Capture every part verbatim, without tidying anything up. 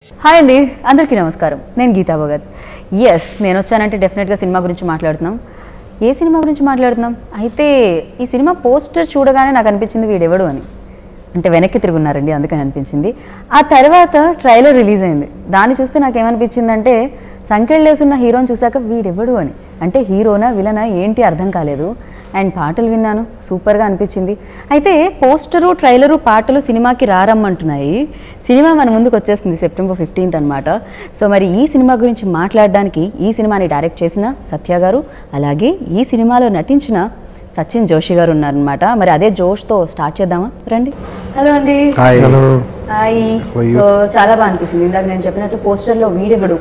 Hi అండి, అందరికీ నమస్కారం. నేను గీతా భగత్. ఎస్, నేను వచ్చానంటే డెఫినెట్గా సినిమా గురించి మాట్లాడుతున్నాం. ఏ సినిమా గురించి మాట్లాడుతున్నాం అయితే ఈ సినిమా పోస్టర్ చూడగానే నాకు అనిపించింది వీడెవడు అని. అంటే వెనక్కి తిరుగున్నారండి, అందుకని అనిపించింది. ఆ తర్వాత ట్రైలర్ రిలీజ్ అయింది. దాన్ని చూస్తే నాకు ఏమనిపించిందంటే సంకెళ్ళేసున్న హీరోని చూశాక వీడెవడు అని. అంటే హీరోనా విలనా ఏంటి అర్థం కాలేదు. అండ్ పాటలు విన్నాను, సూపర్గా అనిపించింది. అయితే పోస్టరు ట్రైలరు పాటలు సినిమాకి రారమ్మంటున్నాయి. సినిమా మన ముందుకు వచ్చేస్తుంది సెప్టెంబర్ ఫిఫ్టీన్త్ అనమాట. సో మరి ఈ సినిమా గురించి మాట్లాడడానికి ఈ సినిమాని డైరెక్ట్ చేసిన సత్య గారు, అలాగే ఈ సినిమాలో నటించిన సచిన్ జోషి గారు ఉన్నారనమాట. మరి అదే జోష్తో స్టార్ట్ చేద్దామా? రండి. హలో అండి. హాయ్. హాయ్. సో చాలా బాగా అనిపించింది. ఇందాక నేను చెప్పినట్టు పోస్టర్లో వీడెవడు.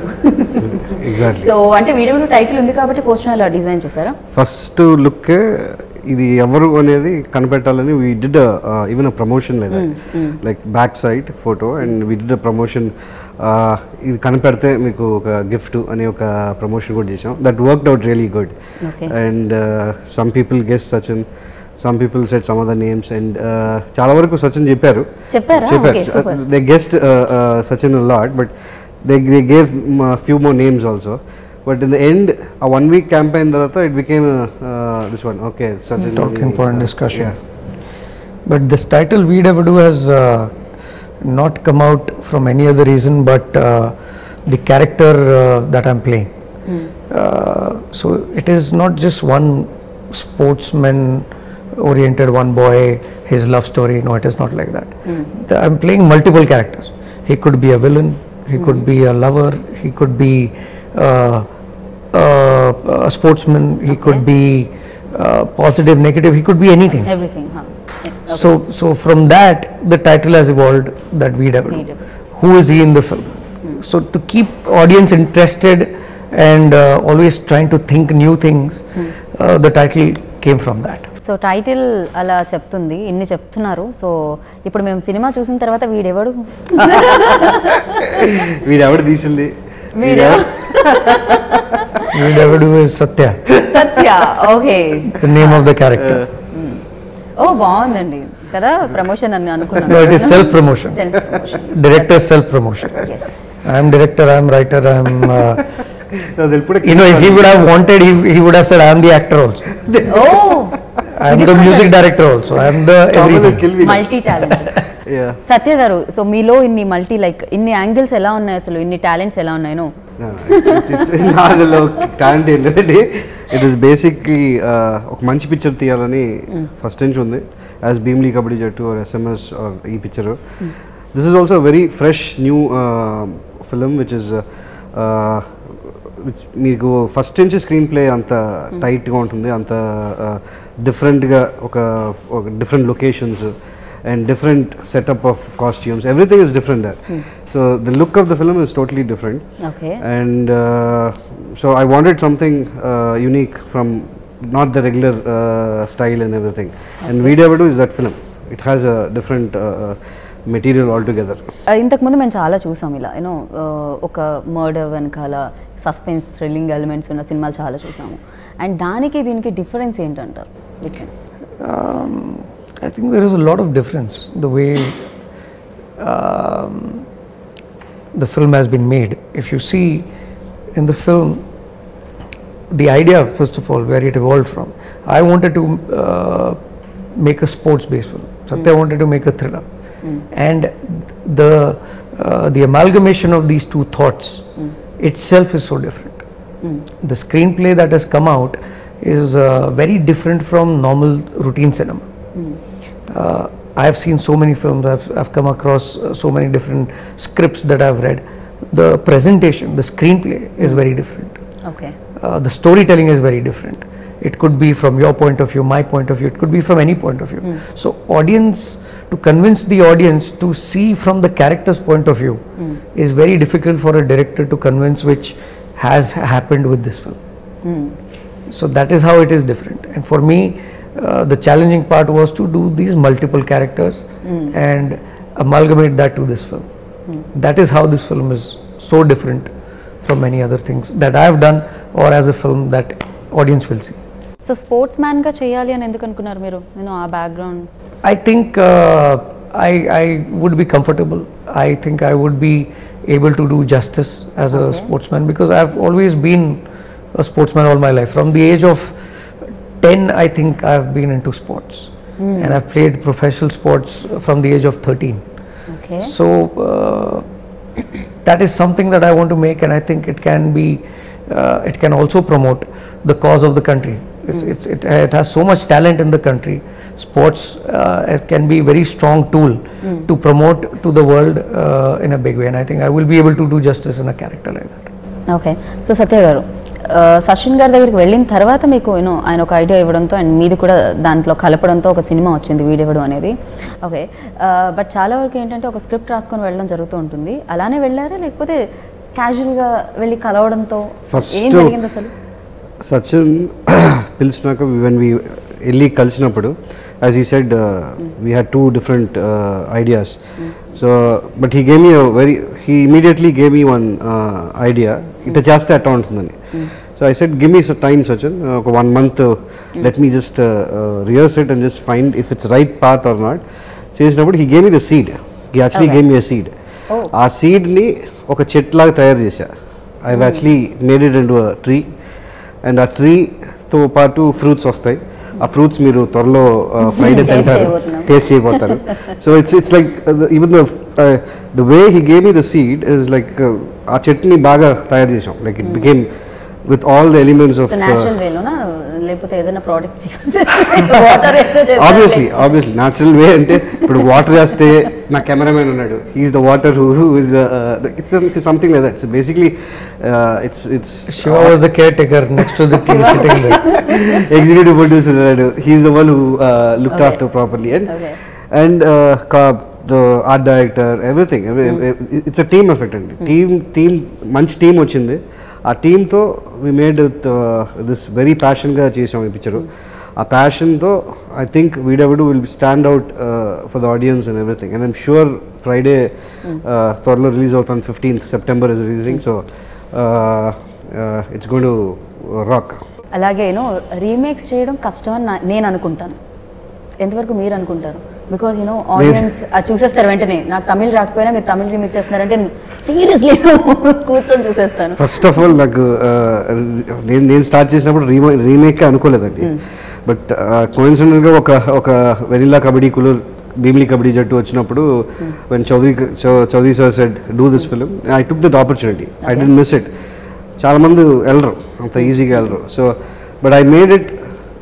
సో అంటే వీడెవడు టైటిల్ ఉంది కాబట్టి పోస్టర్ అలా డిజైన్ చేశారా? ఫస్ట్ లుక్ ఇది ఎవరు అనేది కనిపెట్టాలని we did even a promotion లేదా like back side photo and we did a promotion. ఇది కనిపెడితే మీకు ఒక గిఫ్ట్ అనే ఒక ప్రమోషన్ కూడా చేసాం. That worked out really good. And some people guess Sachin, some people set some other names and చాలా వరకు సచిన్ చెప్పారు చెప్పారు they guessed Sachin a lot, but they they gave few more names also. But in the end, a one week campaign tarata it became uh, uh, this one. Okay, such an important discussion. Yeah. But this title Veedevudu has uh, not come out from any other reason but uh, the character uh, that I'm playing. Mm. Uh, so it is not just one sportsman oriented, one boy, his love story. No, it is not like that. Mm. The, I'm playing multiple characters. He could be a villain, he mm. could be a lover, he could be uh, Uh, a sportsman, he okay. could be uh, positive, negative, he could be anything. Everything, huh? Yeah. Okay. So, so from that, the title has evolved, that Veedevudu. Who is he in the film? Hmm. So to keep audience interested and uh, always trying to think new things, hmm. uh, the title came from that. So title అలా చెప్తుంది, ఇన్ని చెప్తున్నారు. So ఇప్పుడు మేము cinema చూసిన తర్వాత వీడెవడు వీడెవడు తీసింది వీడెవడు Veedevudu is Satya. Satya, okay. The name of the character. Oh, బాగుందండి కదా. ప్రమోషన్ అని అనుకున్నాను. No, it is self promotion. Self promotion. Director's self promotion. Yes. I am director, I am writer, I am uh, no, they'll put a you know, if he would have wanted, he, he would have said I am the actor also. Oh. I am the music director also. I am the everything. Multi talented. Yeah. సత్య గారు, so మీలో ఇన్ని multi like ఇన్ని angles ఎలా ఉన్నాయి, అసలు ఇన్ని talents ఎలా ఉన్నాయో? నాలో టాలెంట్ ఏం లేదండి. ఇట్ ఈస్ బేసిక్లీ ఒక మంచి పిక్చర్ తీయాలని ఫస్ట్ నుంచి ఉంది. As Bheemili Kabaddi Jattu or SMS or ఈ picture. This is also very fresh new film which is మీకు ఫస్ట్ నుంచి స్క్రీన్ ప్లే అంత టైట్గా ఉంటుంది, అంత డిఫరెంట్గా ఒక ఒక different locations and different setup of costumes, everything is different there. Hmm. So the look of the film is totally different. Okay. And uh, so I wanted something uh, unique from not the regular uh, style and everything. Okay. And Veedevudu is that film. It has a different uh, material altogether. ఇంతకు ముందు మేము చాలా చూసాం ఇలా, you know ఒక murder వెనకాల suspense thrilling elements ఉన్న సినిమాలు చాలా చూసాము. అండ్ దానికి దీనికి డిఫరెన్స్ ఏంటంటారు? I think there is a lot of difference the way um, the film has been made. If you see in the film, the idea first of all where it evolved from, I wanted to uh, make a sports based film. Satya mm. wanted to make a thriller. Mm. And the uh, the amalgamation of these two thoughts mm. itself is so different. Mm. The screenplay that has come out is uh, very different from normal routine cinema. Mm. Uh, I have seen so many films, I've, I've come across uh, so many different scripts that I've read. The presentation, the screenplay is very different. Okay. Uh, the storytelling is very different. It could be from your point of view, my point of view, it could be from any point of view. Mm. So audience, to convince the audience to see from the character's point of view mm. is very difficult for a director to convince, which has happened with this film. Mm. So that is how it is different. And for me, Uh, the challenging part was to do these multiple characters mm. and amalgamate that to this film. Mm. That is how this film is so different from many other things that I have done or as a film that audience will see. So sportsman ga cheyali ani enduku anukunnaru meeru, you know, aa background? I think uh, I I would be comfortable. I think I would be able to do justice as a Okay. sportsman, because I've always been a sportsman all my life. From the age of ten, I think I've been into sports, and I've played professional sports from the age of thirteen. Okay So uh, that is something that I want to make, and I think it can be, uh, it can also promote the cause of the country. It's, it's, it, it has so much talent in the country. Sports uh, it can be a very strong tool to promote to the world uh, in a big way, and I think I will be able to do justice in a character like that. Okay so Satya garu ఆ, సచిన్ గారి దగ్గరికి వెళ్ళిన తర్వాత మీకు you know ఆయన ఒక idea ఇవ్వడంతో and మీది కూడా దాంట్లో కలపడంతో ఒక సినిమా వచ్చింది వీడివ్వడం అనేది. ఓకే బట్ చాలా వరకు ఏంటంటే ఒక స్క్రిప్ట్ రాసుకొని వెళ్ళడం జరుగుతూ ఉంటుంది. అలానే వెళ్ళారా లేకపోతే క్యాజువల్గా వెళ్ళి కలవడంతో First- ఏం జరిగింది అసలు? సచిన్ పిలిచినాక వెన్ వి వెళ్ళి కలిసినప్పుడు as he said we had two different ideas. So but he gave me very he immediately gave me one idea ఇట్లా చేస్తే అట్లా ఉంటుందని. So I said give me time Sachin, ఒక one month let me just rehearse it and just find if it's right path or not. చేసినప్పుడు he gave me the seed, he actually gave me the seed. ఆ సీడ్ని ఒక చెట్లాగా తయారు చేశా. I actually made it into a tree, and ఆ ట్రీతో పాటు ఫ్రూట్స్ వస్తాయి. ఆ ఫ్రూట్స్ మీరు త్వరలో ఫ్రైడే తింటారు, చేయబోతున్నాం. టేస్ట్ చేయబోతారు. So it's it's like even the way he gave me the seed is like ఆ చెట్టుని బాగా తయారు చేసాం. Like it became with all the elements of so natural వేలోనా లేకపోతే ఏదైనా products water obviously obviously natural way అంటే ఇప్పుడు వాటర్ వేస్తే నా కెమెరామెన్ ఉన్నాడు, he is the water who is it's something like that. So basically it's it's Shiva was the caretaker next to the tree sitting there. executive producer ఉన్నాడు, he's the one who uh, looked Okay. after properly, and Okay. and uh, ka- the art director, everything, every, it's a team effort అండి. team team మంచి team వచ్చింది. ఆ టీంతో we made with this very ప్యాషన్గా చేసాం ఈ picture. ఆ ప్యాషన్తో I think Veedevadu will stand out for the audience and everything. And I'm sure Friday త్వరలో రిలీజ్ అవుతాను, fifteenth September is releasing. So it's going to rock. అలాగే యూనో రీమేక్స్ చేయడం కష్టం అని నా- నేను అనుకుంటాను. ఎంతవరకు మీరు అనుకుంటారు? బికాజ్ యూనో ఆడియన్స్ అది చూసేస్తారు వెంటనే. నాకు తమిళ్ రాకపోయినా మీరు తమిళ్ రీమేక్ చేస్తున్నారంటే సీరియస్లీ కూర్చొని చూసేస్తాను. ఫస్ట్ ఆఫ్ ఆల్ నాకు uh, నేను నేను స్టార్ట్ చేసినప్పుడు రీమే రీమేక్ అనుకోలేదండి. బట్ కోయిన్సిడెంట్గా ఒక ఒక వెనిలా కబడ్డీ కులూర్ భీమిలీ కబడ్డీ జట్టు వచ్చినప్పుడు when Chowdary Chowdary sir said do this film, I took that opportunity, I didn't miss it. చాలామంది వెళ్ళరు, అంత ఈజీగా వెళ్ళరు. So but I made it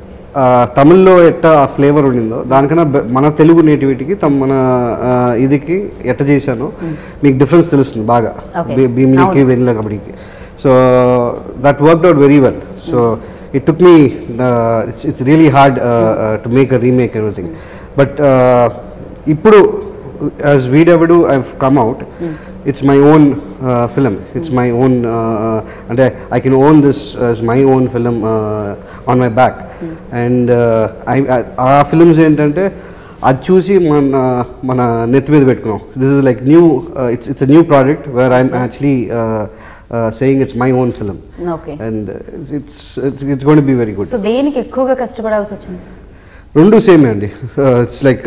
తమిళ్లో ఎట్ట ఆ ఫ్లేవర్ ఉండిందో దానికన్నా బె- మన తెలుగు నేటివిటీకి తమ మన ఆ, ఇదికి ఎట్ట చేశానో మీకు డిఫరెన్స్ తెలుస్తుంది బాగా, Okay. భీ- భీమిలీకి అవును. వెనిలా కబడ్డీకి. So that worked out very well. So it took me it's it's really hard to make a remake everything. But ఇప్పుడు as Veedevadu I come out, it's my own film, it's my own అంటే I can own this as my own film on my back. And I ఆ films ఏంటంటే అది చూసి మన మన నెత్తి మీద పెట్టుకున్నాం. This is like new, it's it's a new project where I'm actually saying it's my own film, okay. And it's it's it's going to be very good. So దేనికి ఎక్కువగా కష్టపడాల్సి వచ్చింది? రెండు సేమే అండి. ఇట్స్ లైక్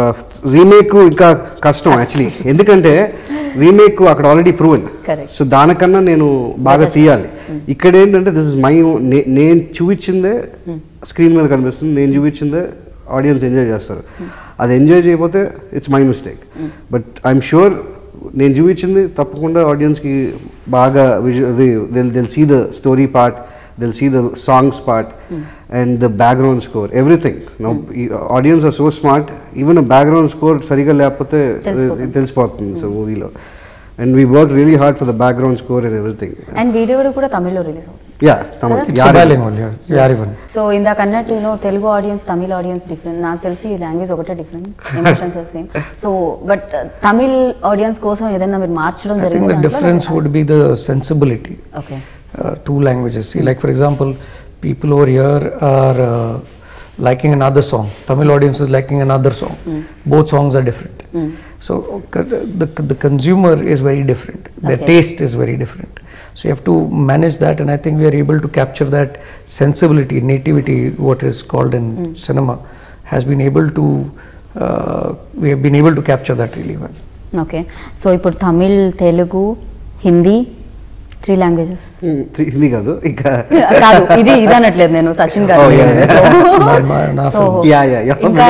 రీమేక్ ఇంకా కష్టం actually, ఎందుకంటే రీమేక్ అక్కడ ఆల్రెడీ ప్రూవెన్. Correct. సో దానికన్నా నేను బాగా తీయాలి. ఇక్కడ ఏంటంటే దిస్ ఇస్ మై నేను చూపించిందే స్క్రీన్ మీద కనిపిస్తుంది, నేను చూపించిందే ఆడియన్స్ ఎంజాయ్ చేస్తారు. అది ఎంజాయ్ చేయకపోతే it's my mistake. But I'm sure నేను చూపించింది తప్పకుండా ఆడియన్స్కి బాగా visual they'll see the story part, they'll see the songs part mm. and the background score, everything. Now mm. audience are so smart, even a background score sariga lepothe telisipotundi so movie lo, and we worked really hard for the background score and everything. And video kuda Tamil lo release avutadi. Yeah, Tamil. It's a bilingual, yeah. Yarivan. So ఇందాక అన్నట్టు you know Telugu audience Tamil audience different. నాకు తెలిసి language ఒకటే difference, emotions same. So but Tamil audience కోసం ఏదైనా మీరు మార్చడం I think జరిగింది? the difference would be the sensibility. Okay. Uh, two languages. See, like for example, people over here are uh, liking another song. Tamil audience is liking another song. Mm. Both songs are different. Mm. So uh, the the consumer is very different. Their Okay. taste is very different. So you have to manage that, and I think we are able to capture that sensibility, nativity, what is called in mm. cinema, has been able to. Uh, we have been able to capture that really well. Okay, so ఇప్పుడు Tamil, Telugu, Hindi, three languages. Hindi కాదు ఇంకా కాదు, ఇది ఇది అనట్లేదు నేను, సచిన్ గారు. Oh, yeah, yeah. So, My- my- నా so, film. Yeah, yeah, yeah. ఇంకా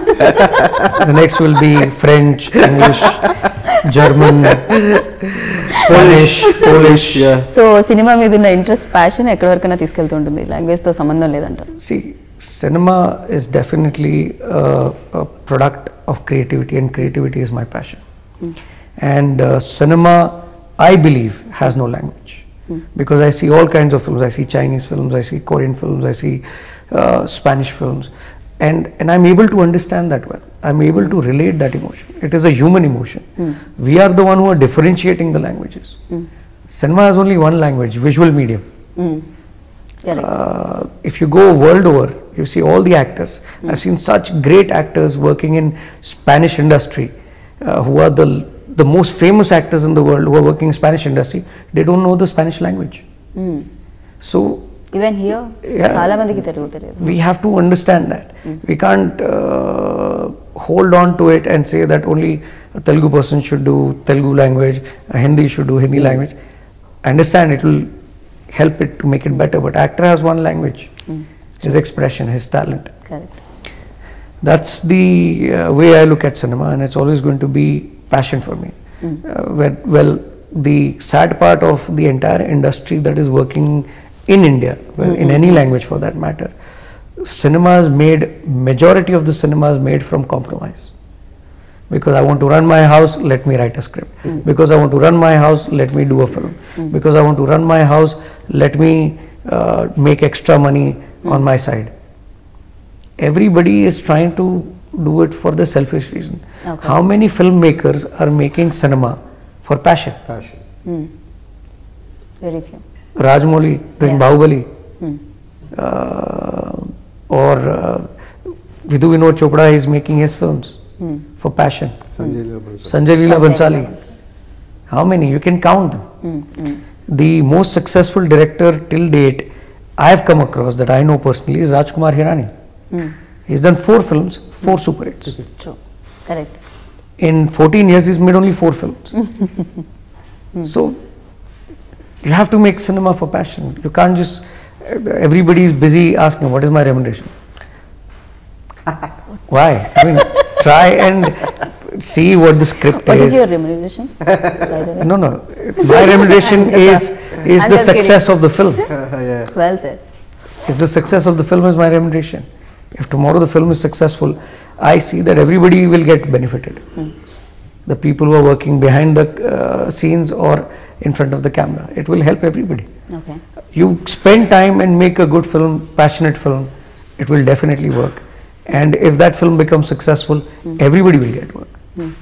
The next will be French, English, German, Spanish, Polish. Yeah. So cinema మీద ఉన్న ఇంట్రెస్ట్, ప్యాషన్ ఎక్కడి వరకైనా తీసుకెళ్తుంటుంది, లాంగ్వేజ్తో సంబంధం లేదంటారు. See, cinema is definitely uh, a product of creativity, and creativity is my passion. And uh, cinema, I believe, has no language. Because I see all kinds of films. I see Chinese films, I see Korean films, I see uh, Spanish films. And, and I'm able to understand that well. I'm able to relate that emotion. It is a human emotion. We are the one who are differentiating the languages. Cinema has only one language, visual medium. Correct. Uh, if you go world over, you see all the actors. I've seen such great actors working in Spanish industry, uh, who are the the most famous actors in the world who are working in Spanish industry. They don't know the Spanish language. So even here Yeah. చాలా మందికి తెలుగు తెలియదు. we have to understand that. We can't uh, hold on to it and say that only a Telugu person should do Telugu language, a Hindi should do Hindi language. I understand it will help it to make it better, but actor has one language, his expression, his talent. Correct. That's the uh, way I look at cinema, and it's always going to be passion for me. Uh, where, well, the sad part of the entire industry that is working in India, well, in any language for that matter, cinema is made, majority of the cinema is made from compromise. Because I want to run my house, let me write a script. Because I want to run my house, let me do a film. Because I want to run my house, let me uh, make extra money on my side. Everybody is trying to do it for the selfish reason. Okay. How many filmmakers are making cinema for passion? Passion. Very few. Rajmouli doing Yeah. Bahubali, uh, or uh, Vidhu Vinod Chopra is making his films for passion. Sanjay Leela Bhansali. Sanjay Leela Sanjay Bhansali. Leela How many? You can count them. The most successful director till date I have come across that I know personally is Rajkumar Hirani. He's done four films, four super hits. True. Correct. In fourteen years, he's made only four films. So, you have to make cinema for passion. You can't just, everybody is busy asking, what is my remuneration? Why? I mean, try and see what the script what is. Is your remuneration? No, no. My remuneration is is I'm the just success of the film. Yeah. Well sir. Is the success of the film is my remuneration. If tomorrow the film is successful, I see that everybody will get benefited. The people who are working behind the uh, scenes or in front of the camera, it will help everybody. Okay. You spend time and make a good film, passionate film, it will definitely work. And if that film becomes successful, everybody will get work.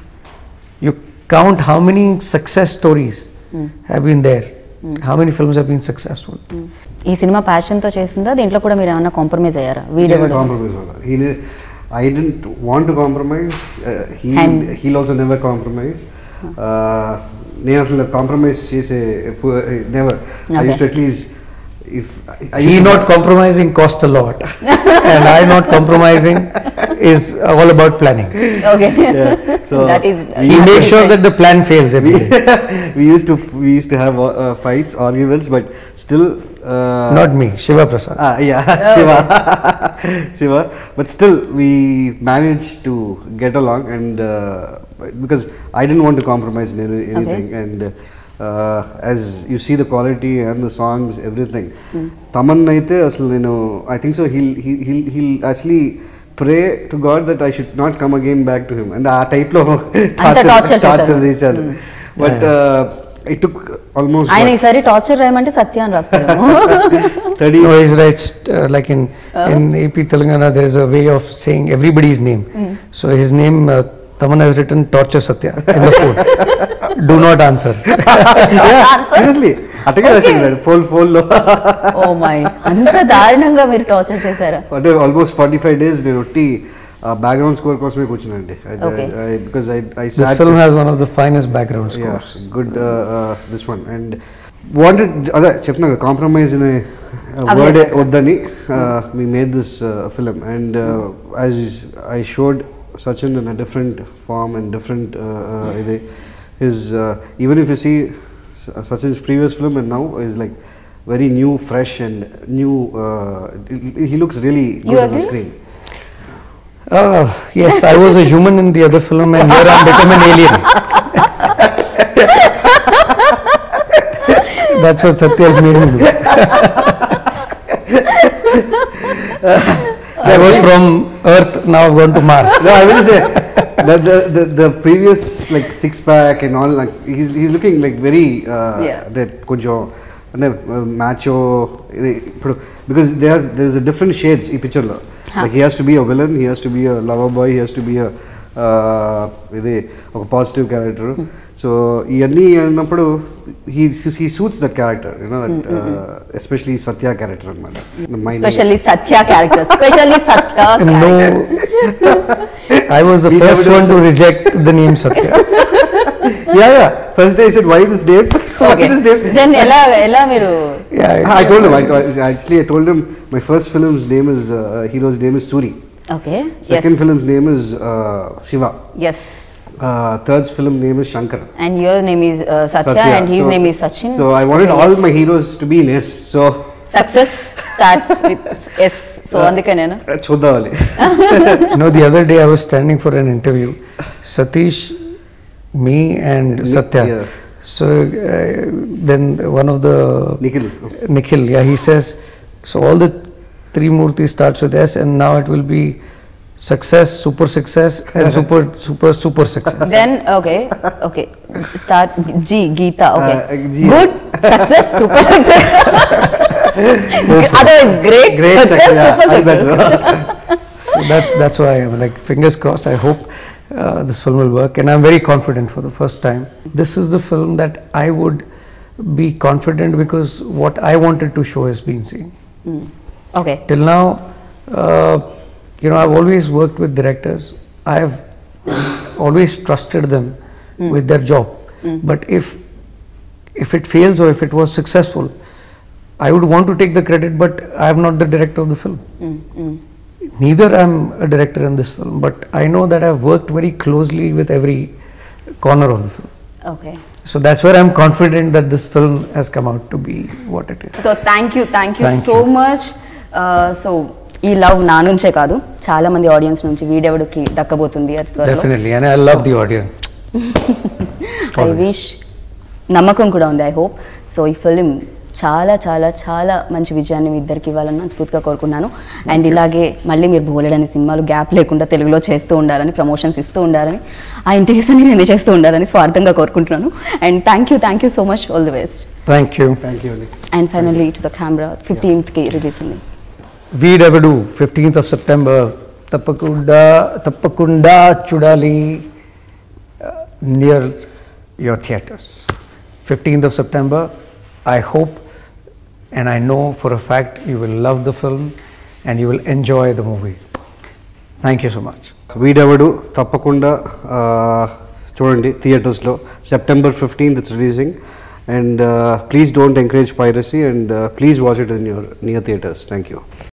You count how many success stories have been there, how many films have been successful. ఈ cinema ప్యాషన్తో చేసిందా, దీంట్లో కూడా మీరు ఏమన్నా compromise అయ్యారా? Video కూడా Compromise అవ్వాలి. He ne- I didn't want to compromise. Uh, he And- he'll also never compromise. Uh, నేను అసలు కాంప్రమైజ్ చేసే never. I use to at least if He not compromising cost a lot, and I not compromising is all about planning. Okay. So, that is He makes sure that the plan fails every day. we used to we used to have uh, fights, arguments, but still. Uh, Not me, Shiva Prasad. Ah, yeah, Shiva. Shiva. But still, we managed to get along, and uh, because I didn't want to compromise in any, anything, and uh, as you see the quality and the songs, everything. Taman aithe aslu nenu, I think so. He'll he he'll, he'll actually pray to God that I should not come again back to him, and ఆ type లో torture చేశారు. చేశారు. But uh, it took almost ఆయన what, ఈసారి torture రాయమంటే సత్య అని రాస్తాడు. thirty. No, he's right. Uh, like in in A P Telangana, there is a way of saying everybody's name. So his name, uh, Taman has written Torture Satya in the phone. Do not answer. Seriously, అట్టగే రాసిండు phone phone లో. Oh my, అంత దారుణంగా మీరు torture చేశారా? అంటే almost forty five days నేను ఒట్టి background score కోసమే కూర్చున్నాండి. Okay. Because I I This film has one of the finest background scores. Good this one and wanted అదే చెప్తున్నా కాంప్రమైజ్ అనే అవి- వర్డ్ వద్దని me made this film and as I showed Sachin in a different form and different uh, uh, ide. His uh, even if you see Sachin's previous film and now is like very new, fresh and new. Uh, he looks really You good on the agree? screen. Uh, yes, I was a human in the other film, and here I'm become an alien. That's what Satya has made me do. I was from Earth, now I've gone to Mars. No, I will say that the, the the previous like six pack and all, like he's he's looking like very uh, Yeah. that konjo and macho because there's there's a different shades in picture lo. Like he has to be a villain, he has to be a lover boy, he has to be a uh, ఇది ఒక positive character so ఇవన్నీ అన్నప్పుడు he he suits the character, you know, that uh, especially Satya character అనమాట. Especially Satya character. Especially Satya No, character. I was the He first never one to reject the name Satya. yeah yeah first day I said why this name why Okay. this name Then ఎలా ఎలా మీరు Yeah, I told him. I told, actually, I told him my first film's name is uh, hero's name is Suri. Okay Second film's name is uh, Shiva. Yes Uh, third film name is Shankar. And your name is Satya Satya. And he's So- name is Sachin So I wanted all my heroes to be in S. So success starts with S so అందుకనేనా uh, చూద్దామని. You know, the other day I was standing for an interview. Satish, me, and Satya. yeah. So uh, then one of the Nikhil. Nikhil, yeah, he says, so all the three Murti starts with S, and now it will be success, super success, and super, super, super success. Then okay okay start G Geetha okay Uh, G. Good success super success otherwise great Great success success, yeah, super I bet. Success So that's that's why I'm like fingers crossed. I hope uh, this film will work, and I'm very confident for the first time. This is the film that I would be confident because what I wanted to show has been seen. Okay Till now, uh, you know, I've always worked with directors. I've always trusted them with their job. But if if it fails or if it was successful, I would want to take the credit, but I am not the director of the film. Neither I'm a director in this film, but I know that I've worked very closely with every corner of the film. Okay So that's where I'm confident that this film has come out to be what it is. So thank you thank you Thank so you. Much so ఈ love నా నుంచే కాదు చాలా మంది audience నుంచి వీడెవడికి దక్కబోతుంది అది త్వరలో Definitely, and I love the audience. I wish నమ్మకం కూడా ఉంది ఐ హోప్ సో ఈ ఫిలిం చాలా చాలా చాలా మంచి విజయాన్ని మీ ఇద్దరికి ఇవ్వాలని మనస్ఫూర్తిగా కోరుకున్నాను అండ్ ఇలాగే మళ్ళీ మీరు బోలెడని సినిమాలు గ్యాప్ లేకుండా తెలుగులో చేస్తూ ఉండాలని ప్రమోషన్స్ ఇస్తూ ఉండాలని ఆ ఇంటర్వ్యూస్ అన్ని నేను చేస్తూ ఉండాలని స్వార్థంగా కోరుకుంటున్నాను and thank you thank you so much all the best Thank you. Thank you, Ali. And finally to the camera ఫిఫ్టీన్త్కి రిలీజ్ ఉంది వీడెవడు fifteenth of September తప్పకుండా తప్పకుండా చూడాలి near your theatres. fifteenth of September, I hope and I know for a fact you will love the film and you will enjoy the movie. Thank you so much. వీడెవడు తప్పకుండా చూడండి థియేటర్స్లో September fifteenth it's releasing and please don't encourage piracy and please watch it in your near theatres thank you